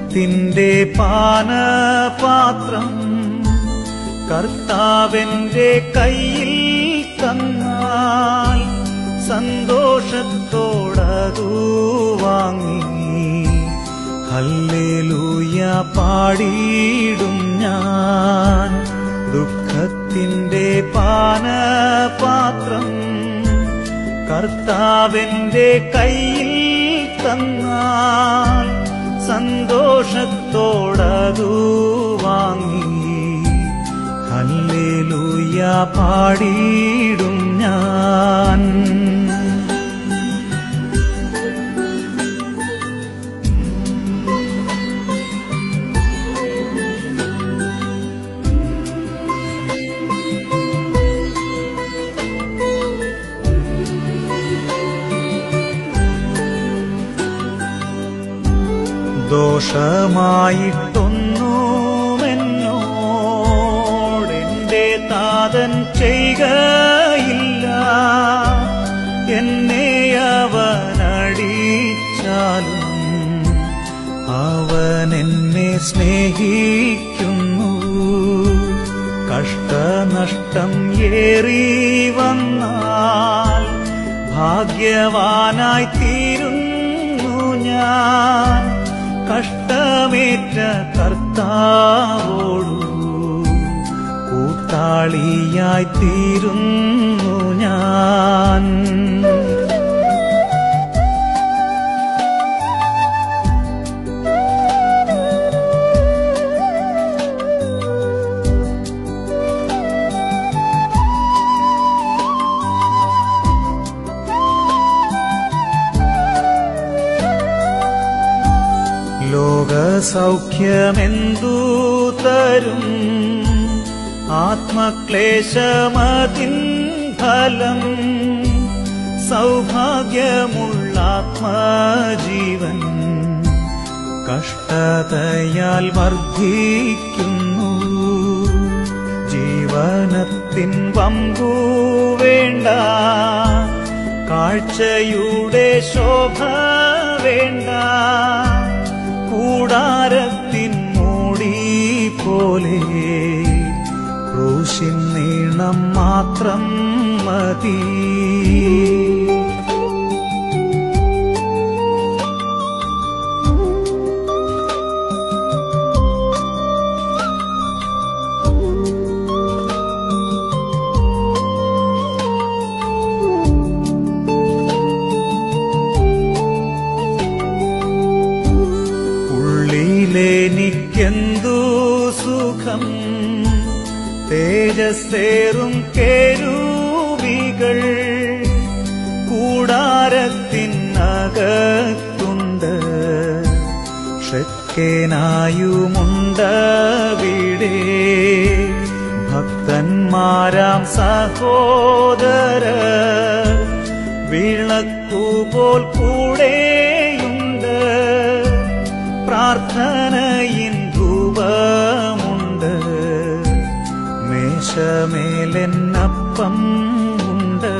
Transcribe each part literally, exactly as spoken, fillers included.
ദുഃഖത്തിൻ്റെ പാനപാത്രം കർത്താവെന്റെ കയ്യിൽ തന്നാൽ സന്തോഷത്തോടതു വാങ്ങി ഹല്ലേലൂയ പാടിയിടും ഞാൻ. ദുഃഖത്തിൻ്റെ പാനപാത്രം കർത്താവെന്റെ കയ്യിൽ തന്നാൽ സന്തോഷത്തോടതു വാങ്ങി ഹല്ലേലൂയ പാടിയിടും ഞാൻ. ദോഷമായിട്ടൊന്നുമെന്നോടെന്റെ താതൻ ചെയ്യുകയില്ല. എന്നെ അവനടിച്ചാലും അവൻ എന്നെ സ്നേഹിക്കുന്നു. കഷ്ടനഷ്ടം ഏറി വന്നാൽ ഭാഗ്യവാനായി തീരുന്നു ഞാൻ. കഷ്ടമേറ്റ കർത്താവോടു കൂട്ടാളിയായി തീരുന്നു ഞാൻ. ലോകസൗഖ്യമെന്തു തരും ആത്മക്ലേശമതിൻ ഫലം. സൗഭാഗ്യമുള്ള ആത്മജീവൻ കഷ്ടതയാൽ വർദ്ധിക്കുന്നു. ജീവനത്തിൻ വമ്പു വേണ്ട, കാഴ്ചയുടെ ശോഭ വേണ്ട. കൂടാരത്തിൻ മൂടി പോലെ ക്രൂശിൻ നീളം മാത്രം മതി. എനിക്കെന്തു സുഖം തേജസ്സേറും കേരൂബികൾ കൂടാരത്തിനകത്തുണ്ട്. ഷെക്കേനായുമുണ്ടവിടെ. ഭക്തന്മാരാം സഹോദര വിളക്കുപോൽ കൂടെയുണ്ട്. പ്രാർത്ഥനയിൻ ധൂപമുണ്ട്. മേശമേലെന്നപ്പം ഉണ്ട്.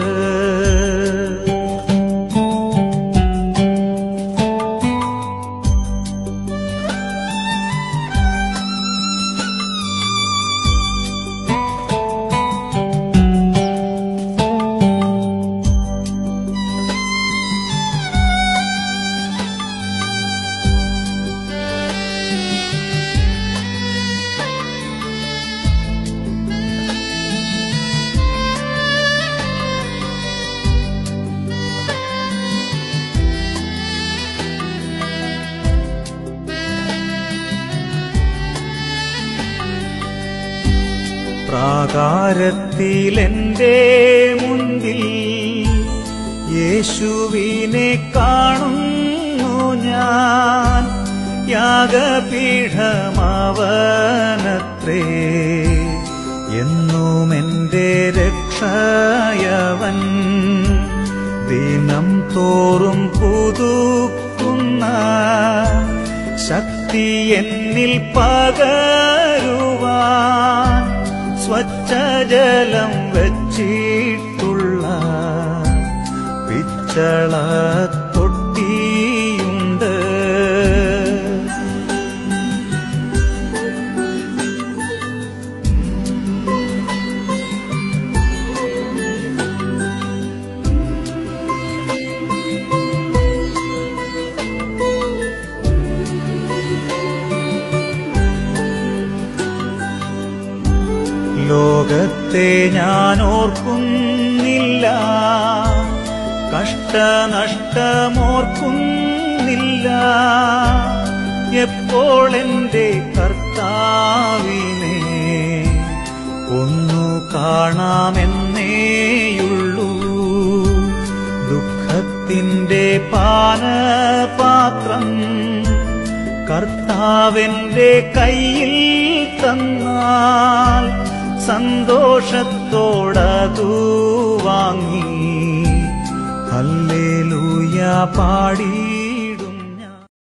പ്രാകാരത്തിലെന്റെ മുൻപിൽ യേശുവിനെ കാണുന്നു ഞാൻ. യാഗപീഠമവനത്രേ എന്നുമെന്റെ രക്ഷയവൻ. ദിനം തോറും പുതുക്കുന്ന ശക്തി എന്നിൽ പകരുവാൻ സ്വച്ഛജലം വച്ചിട്ടുള്ള പിച്ചള തൊട്ടിയുണ്ട്. ലോകത്തെ ഞാൻ ഓർക്കുന്നില്ല, കഷ്ടനഷ്ടമോർക്കുന്നില്ല. എപ്പോൾ എന്റെ കർത്താവിനെ ഒന്നു കാണാമെന്നേയുള്ളൂ. ദുഃഖത്തിന്റെ പാനപാത്രം കർത്താവിന്റെ കയ്യിൽ തന്നാൽ സന്തോഷത്തോടതു വാങ്ങി ഹല്ലേലൂയ പാടി